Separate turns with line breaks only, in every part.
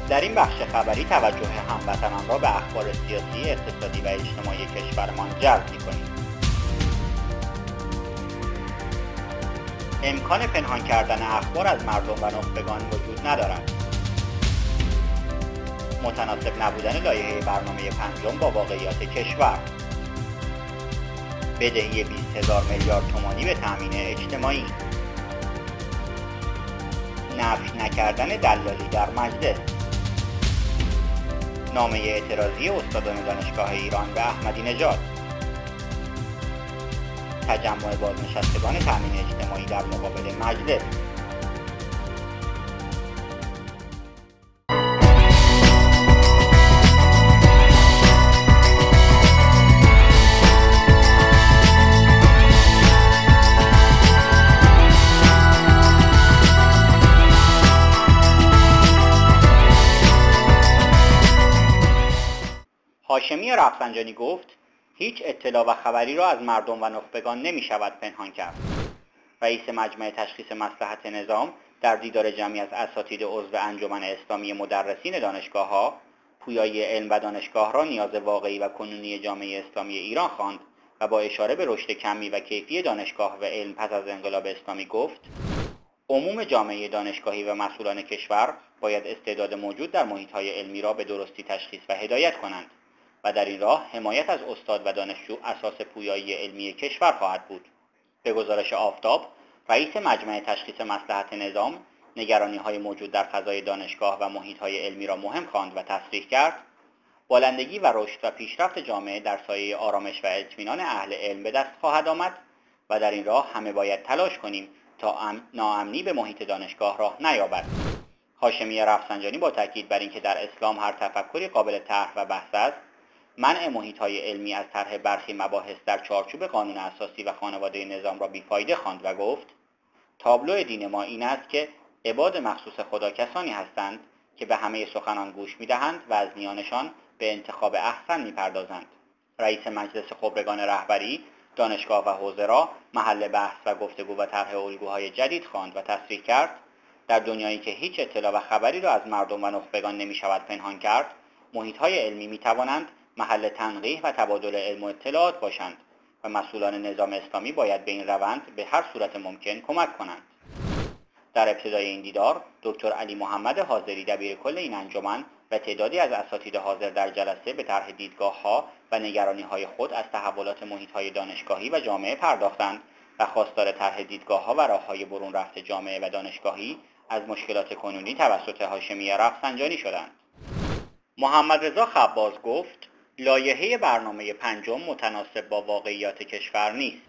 در این بخش خبری توجه هموطنان را به اخبار سیاسی، اقتصادی و اجتماعی کشورمان جلب می‌کنیم. امکان پنهان کردن اخبار از مردم و نخبگان وجود ندارد. متناسب نبودن لایحه برنامه پنجم با واقعیات کشور. بدهی 20,000 میلیارد تومانی به تامین اجتماعی. نفی نکردن دلالی در مجلس. نامه اعتراضی استادان دانشگاه ایران به احمدی نژاد. تجمع بازنشستگان تامین اجتماعی در مقابل مجلس. هاشمی رفسنجانی گفت هیچ اطلاع و خبری را از مردم و نخبگان نمی شود پنهان کرد. رئیس مجمع تشخیص مصلحت نظام در دیدار جمعی از اساتید عضو انجمن اسلامی مدرسین دانشگاه‌ها پویایی علم و دانشگاه را نیاز واقعی و کنونی جامعه اسلامی ایران خواند و با اشاره به رشد کمی و کیفی دانشگاه و علم پس از انقلاب اسلامی گفت عموم جامعه دانشگاهی و مسئولان کشور باید استعداد موجود در محیط‌های علمی را به درستی تشخیص و هدایت کنند و در این راه حمایت از استاد و دانشجو اساس پویایی علمی کشور خواهد بود. به گزارش آفتاب، رئیس مجمع تشخیص مصلحت نظام نگرانی‌های موجود در فضای دانشگاه و محیط‌های علمی را مهم خواند و تصریح کرد بالندگی و رشد و پیشرفت جامعه در سایه آرامش و اطمینان اهل علم به دست خواهد آمد و در این راه همه باید تلاش کنیم تا ناامنی به محیط دانشگاه راه نیابد. هاشمی رفسنجانی با تاکید بر اینکه در اسلام هر تفکری قابل طرح و بحث است، منع محیط‌های علمی از طرح برخی مباحث در چارچوب قانون اساسی و خانواده نظام را بیفایده خواند و گفت تابلو دین ما این است که عباد مخصوص خدا کسانی هستند که به همه سخنان گوش می‌دهند و از میانشان به انتخاب احسن می‌پردازند. رئیس مجلس خبرگان رهبری دانشگاه و حوزه را محل بحث و گفتگو و طرح الگوهای جدید خواند و تصریح کرد در دنیایی که هیچ اطلاع و خبری را از مردم و نخبگان نمی‌شود پنهان کرد، محیط‌های علمی می‌توانند محل تنقیح و تبادل علم و اطلاعات باشند و مسئولان نظام اسلامی باید به این روند به هر صورت ممکن کمک کنند. در ابتدای این دیدار دکتر علی محمد حاضری دبیرکل این انجمن و تعدادی از اساتید حاضر در جلسه به طرح دیدگاه‌ها و نگرانی‌های خود از تحولات محیط‌های دانشگاهی و جامعه پرداختند و خواستار طرح دیدگاه‌ها و راه‌های برون رفت جامعه و دانشگاهی از مشکلات کنونی توسط هاشمی رفسنجانی شدند. محمد رضا خباز گفت لایحه برنامه پنجم متناسب با واقعیات کشور نیست.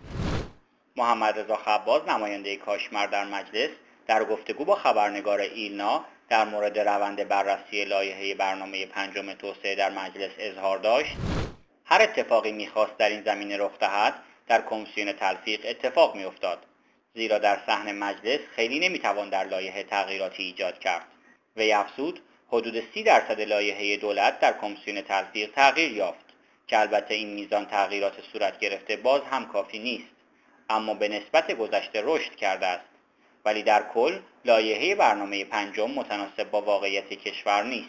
محمد رضا خباز نماینده کاشمر در مجلس در گفتگو با خبرنگار ایلنا در مورد روند بررسی لایحه برنامه پنجم توسعه در مجلس اظهار داشت هر اتفاقی می‌خواست در این زمینه رخ دهد در کمیسیون تلفیق اتفاق می‌افتاد، زیرا در صحن مجلس خیلی نمی‌توان در لایحه تغییراتی ایجاد کرد. وی افزود حدود 30% لایحه دولت در کمیسیون تلفیق تغییر یافت که البته این میزان تغییرات صورت گرفته باز هم کافی نیست، اما به نسبت گذشته رشد کرده است، ولی در کل لایحه برنامه پنجم متناسب با واقعیت کشور نیست.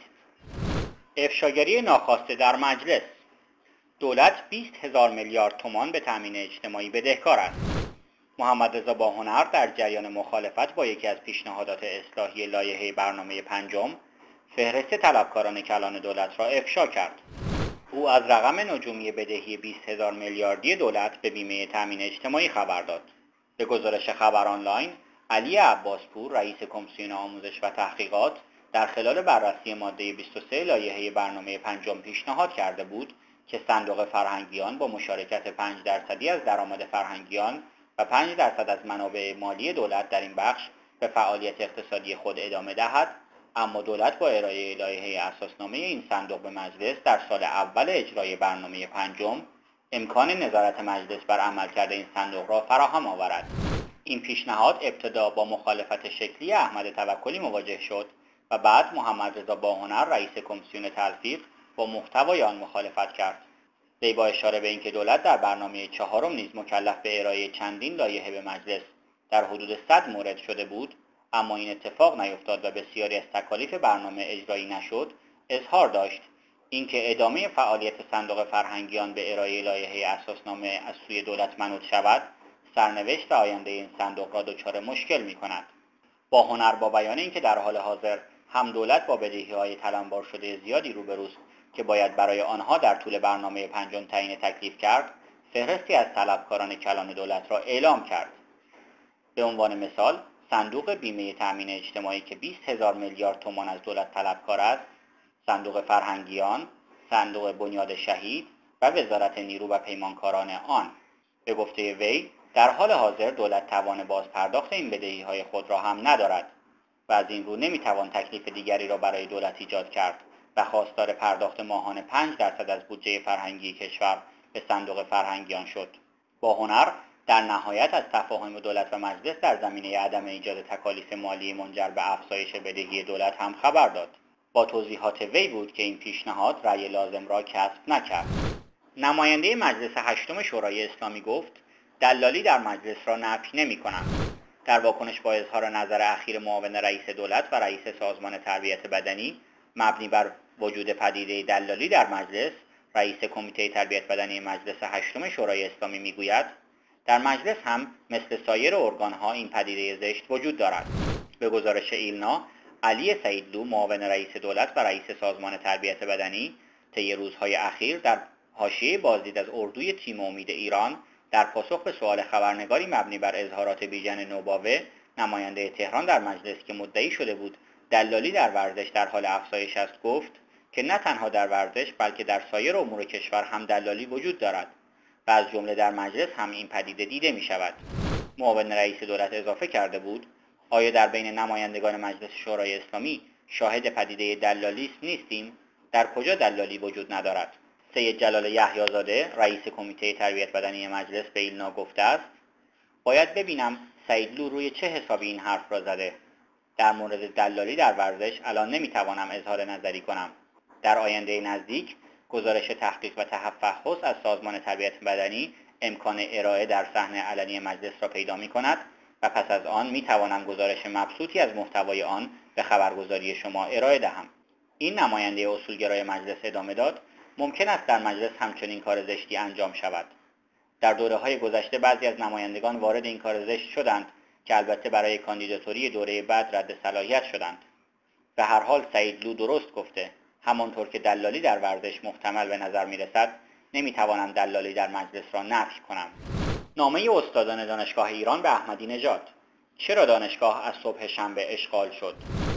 افشاگری ناخواسته در مجلس. دولت 20,000 میلیارد تومان به تامین اجتماعی بدهکار است. محمد رضا باهنر در جریان مخالفت با یکی از پیشنهادات اصلاحی لایحه برنامه پنجم فهرست طلبکاران کلان دولت را افشا کرد. او از رقم نجومی بدهی 20,000 میلیاردی دولت به بیمه تامین اجتماعی خبر داد. به گزارش خبر آنلاین، علی عباسپور رئیس کمیسیون آموزش و تحقیقات در خلال بررسی ماده 23 لایحه برنامه پنجم پیشنهاد کرده بود که صندوق فرهنگیان با مشارکت 5% از درآمد فرهنگیان و 5% از منابع مالی دولت در این بخش به فعالیت اقتصادی خود ادامه دهد، اما دولت با ارائه لایحه اساسنامه این صندوق به مجلس در سال اول اجرای برنامه پنجم امکان نظارت مجلس بر عملکرد این صندوق را فراهم آورد. این پیشنهاد ابتدا با مخالفت شکلی احمد توکلی مواجه شد و بعد محمد رضا باهنر رئیس کمیسیون تلفیق با محتوای آن مخالفت کرد. وی با اشاره به اینکه دولت در برنامه چهارم نیز مکلف به ارائه چندین لایحه به مجلس در حدود 100 مورد شده بود، اما این اتفاق نیفتاد و بسیاری از تکالیف برنامه اجرایی نشد، اظهار داشت اینکه ادامه فعالیت صندوق فرهنگیان به ارائه لایحه اساسنامه از سوی دولت منوط شود، سرنوشت آینده این صندوق را دچار مشکل می‌کند. با هنر با بیان اینکه در حال حاضر هم دولت با بدهی‌های تلمبار شده زیادی روبروست که باید برای آنها در طول برنامه پنجم تعیین تکلیف کرد، فهرستی از طلبکاران کلان دولت را اعلام کرد. به عنوان مثال، صندوق بیمه تأمین اجتماعی که 20,000 میلیارد تومان از دولت طلبکار است، صندوق فرهنگیان، صندوق بنیاد شهید و وزارت نیرو و پیمانکاران آن. به گفته وی، در حال حاضر دولت توان بازپرداخت این بدهی‌های خود را هم ندارد و از این رو نمیتوان تکلیف دیگری را برای دولت ایجاد کرد و خواستار پرداخت ماهانه 5% از بودجه فرهنگی کشور به صندوق فرهنگیان شد. با هنر در نهایت از تفاهم دولت و مجلس در زمینه عدم ایجاد تکالیف مالی منجر به افزایش بدهی دولت هم خبر داد. با توضیحات وی بود که این پیشنهاد رأی لازم را کسب نکرد. نماینده مجلس هشتم شورای اسلامی گفت دلالی در مجلس را نفی نمی‌کنم. در واکنش با اظهار نظر اخیر معاون رئیس دولت و رئیس سازمان تربیت بدنی مبنی بر وجود پدیده دلالی در مجلس، رئیس کمیته تربیت بدنی مجلس هشتم شورای اسلامی میگوید در مجلس هم مثل سایر ارگان‌ها این پدیده زشت وجود دارد. به گزارش ایلنا، علی سعیدلو معاون رئیس دولت و رئیس سازمان تربیت بدنی طی روزهای اخیر در حاشیه بازدید از اردوی تیم امید ایران در پاسخ به سوال خبرنگاری مبنی بر اظهارات بیژن نوباوه، نماینده تهران در مجلس که مدعی شده بود دلالی در ورزش در حال افزایش است، گفت که نه تنها در ورزش بلکه در سایر امور کشور هم دلالی وجود دارد و از جمله در مجلس هم این پدیده دیده می شود. معاون رئیس دولت اضافه کرده بود آیا در بین نمایندگان مجلس شورای اسلامی شاهد پدیده دلالی نیستیم؟ در کجا دلالی وجود ندارد؟ سید جلال یحیی‌زاده رئیس کمیته تربیت بدنی مجلس به ایلنا گفته است باید ببینم سعیدلو روی چه حسابی این حرف را زده. در مورد دلالی در ورزش الان نمیتوانم اظهار نظری کنم. در آینده نزدیک گزارش تحقیق و تفحص از سازمان تربیت بدنی امکان ارائه در صحنه علنی مجلس را پیدا می کند و پس از آن می توانم گزارش مبسوطی از محتوای آن به خبرگزاری شما ارائه دهم. این نماینده اصولگرای مجلس ادامه داد ممکن است در مجلس همچنین کار زشتی انجام شود. در دوره‌های گذشته بعضی از نمایندگان وارد این کار زشت شدند که البته برای کاندیداتوری دوره بعد رد صلاحیت شدند. به هر حال سعیدلو درست گفته، همانطور که دلالی در ورزش محتمل به نظر می‌رسد، نمی‌توانم دلالی در مجلس را نفی کنم. نامه استادان دانشگاه ایران به احمدی نژاد: چرا دانشگاه از صبح شنبه اشغال شد؟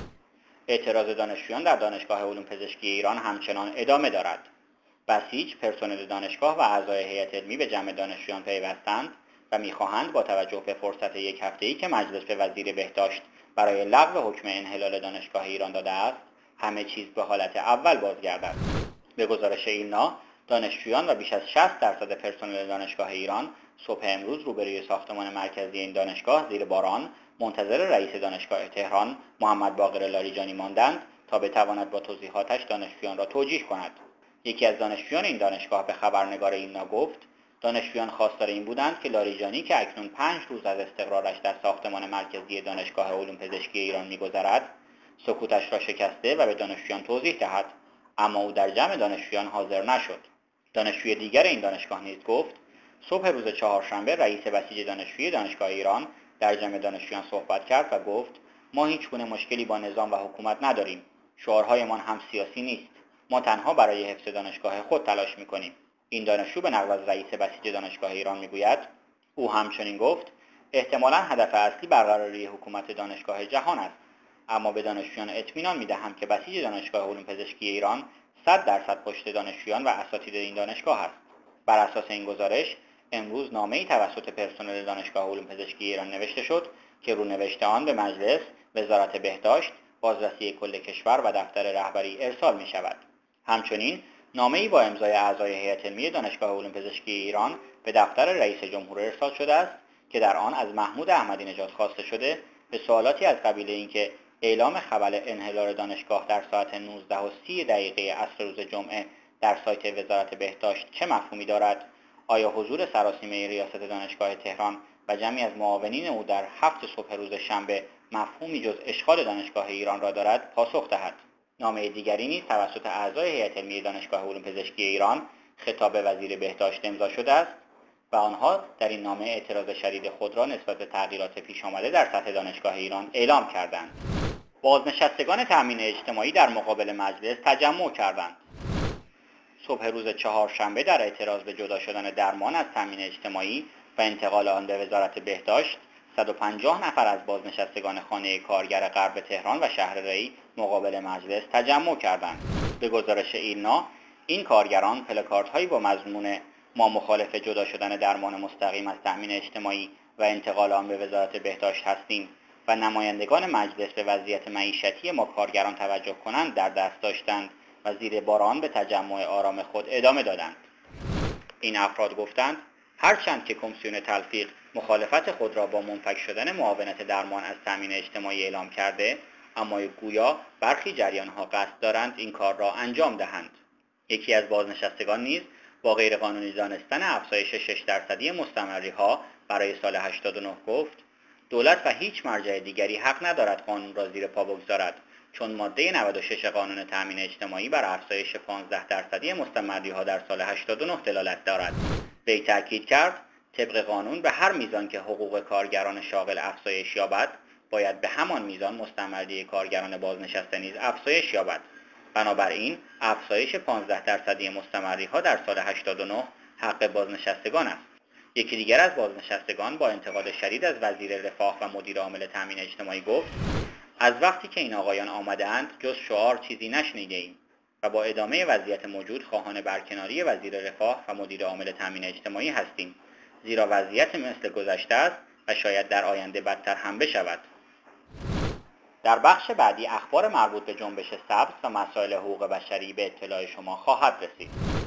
اعتراض دانشجویان در دانشگاه علوم پزشکی ایران همچنان ادامه دارد. بسیج پرسنل دانشگاه و اعضای هیئت علمی به جمع دانشجویان پیوستند و می‌خواهند با توجه به فرصت یک هفته‌ای که مجلس به وزیر بهداشت برای لغو حکم انحلال دانشگاه ایران داده است، همه چیز به حالت اول بازگردد. به گزارش ایلنا، دانشجویان و بیش از 60% پرسنل دانشگاه ایران صبح امروز روبروی ساختمان مرکزی این دانشگاه زیر باران منتظر رئیس دانشگاه تهران محمد باقر لاریجانی ماندند تا بتواند با توضیحاتش دانشجویان را توجیه کند. یکی از دانشجویان این دانشگاه به خبرنگار ایلنا گفت دانشجویان خواستار این بودند که لاریجانی که اکنون 5 روز از استقرارش در ساختمان مرکزی دانشگاه علوم پزشکی ایران می‌گذرد، سکوتش را شکسته و به دانشجویان توضیح دهد، اما او در جمع دانشجویان حاضر نشد. دانشجوی دیگر این دانشگاه نیز گفت صبح روز چهارشنبه رئیس بسیج دانشجویی دانشگاه ایران در جمع دانشجویان صحبت کرد و گفت ما هیچگونه مشکلی با نظام و حکومت نداریم. شعارهایمان هم سیاسی نیست. ما تنها برای حفظ دانشگاه خود تلاش می‌کنیم. این دانشجو به نقل از رئیس بسیج دانشگاه ایران میگوید او همچنین گفت احتمالاً هدف اصلی برقراری حکومت دانشگاه جهان است، اما به دانشجویان اطمینان می‌دهم که بسیج دانشگاه علوم پزشکی ایران 100% پشت دانشجویان و اساتید این دانشگاه است. بر اساس این گزارش امروز نامه‌ای توسط پرسنل دانشگاه علوم پزشکی ایران نوشته شد که رونوشت آن به مجلس، وزارت بهداشت، بازرسی کل کشور و دفتر رهبری ارسال می‌شود. همچنین نامه‌ای با امضای اعضای هیئت علمی دانشگاه علوم پزشکی ایران به دفتر رئیس جمهور ارسال شده است که در آن از محمود احمدی نژاد خواسته شده به سوالاتی از قبیل اینکه اعلام خبر انحلال دانشگاه در ساعت 19:30 عصر روز جمعه در سایت وزارت بهداشت چه مفهومی دارد، آیا حضور سراسیمه ریاست دانشگاه تهران و جمعی از معاونین او در 7 صبح روز شنبه مفهومی جز اشغال دانشگاه ایران را دارد پاسخ دهد. نامه دیگری نیز توسط اعضای هیئت علمی دانشگاه علوم پزشکی ایران خطاب وزیر بهداشت امضا شده است و آنها در این نامه اعتراض شدید خود را نسبت به تغییرات پیش آمده در سطح دانشگاه ایران اعلام کردند. بازنشستگان تامین اجتماعی در مقابل مجلس تجمع کردند. صبح روز چهارشنبه در اعتراض به جدا شدن درمان از تامین اجتماعی و انتقال آن به وزارت بهداشت 150 نفر از بازنشستگان خانه کارگر غرب تهران و شهر ری مقابل مجلس تجمع کردند. به گزارش ایلنا، این کارگران پلاکاردهایی با مضمون ما مخالف جدا شدن درمان مستقیم از تامین اجتماعی و انتقال آن به وزارت بهداشت هستیم و نمایندگان مجلس به وضعیت معیشتی ما کارگران توجه کنند در دست داشتند و زیر بار آن به تجمع آرام خود ادامه دادند. این افراد گفتند هرچند که کمیسیون تلفیق مخالفت خود را با منفک شدن معاونت درمان از تامین اجتماعی اعلام کرده، اما گویا برخی جریان‌ها قصد دارند این کار را انجام دهند. یکی از بازنشستگان نیز با غیرقانونی دانستن افزایش 6% مستمری‌ها برای سال 89 گفت دولت و هیچ مرجع دیگری حق ندارد قانون را زیر پا بگذارد، چون ماده 96 قانون تامین اجتماعی بر افزایش 15% مستمری‌ها در سال 89 دلالت دارد. وی تاکید کرد طبق قانون به هر میزان که حقوق کارگران شاغل افزایش یابد، باید به همان میزان مستمری کارگران بازنشسته نیز افزایش یابد. بنابراین افزایش 15% مستمری‌ها در سال 89 حق بازنشستگان است. یکی دیگر از بازنشستگان با انتقاد شدید از وزیر رفاه و مدیر عامل تامین اجتماعی گفت از وقتی که این آقایان آمده‌اند جز شعار چیزی نشنیده‌ایم و با ادامه وضعیت موجود خواهان برکناری وزیر رفاه و مدیر عامل تامین اجتماعی هستیم، زیرا وضعیت مثل گذشته است و شاید در آینده بدتر هم بشود. در بخش بعدی اخبار مربوط به جنبش سبز و مسائل حقوق بشری به اطلاع شما خواهد رسید.